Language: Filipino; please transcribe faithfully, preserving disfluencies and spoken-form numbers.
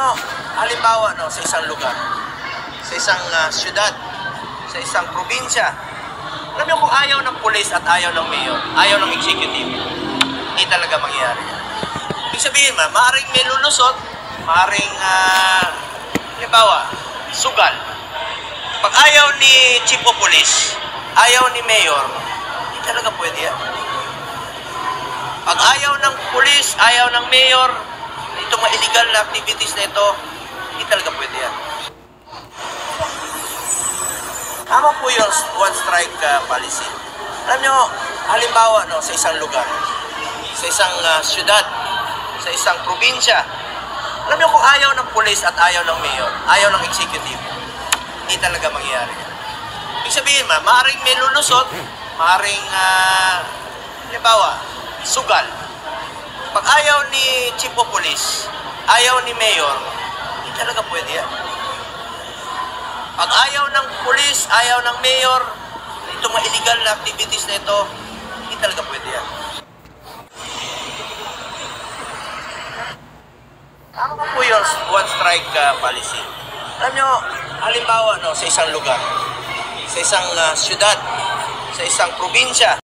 nyo, halimbawa, no, sa isang lugar, sa isang uh, syudad, sa isang probinsya, alam nyo kung ayaw ng pulis at ayaw ng mayor, ayaw ng executive, hindi talaga mangyayari. Ibig sabihin, ma, maaaring may lulusot, maaaring, uh, halimbawa, sugal. Pag ayaw ni chief of police, ayaw ni mayor, hindi talaga pwede yan. Pag ayaw ng pulis, ayaw ng mayor, itong mga illegal na activities na ito, hindi talaga pwede yan. Tama po yung one strike uh, policy. Alam nyo, halimbawa, no, sa isang lugar, sa isang uh, syudad, sa isang probinsya, alam nyo kung ayaw ng pulis at ayaw ng mayor, ayaw ng executive, hindi talaga mangyayari. Ibig sabihin, ma, maaaring may lulusot, maaaring, uh, halimbawa, sugal. Pag ayaw ni chief of police, ayaw ni mayor, hindi talaga pwede yan. Pag ayaw ng pulis, ayaw ng mayor, itong mga illegal na activities na ito, hindi talaga pwede yan. Tama po yung one strike uh, policy. Alam nyo, halimbawa, no, sa isang lugar, sa isang uh, syudad, sa isang probinsya,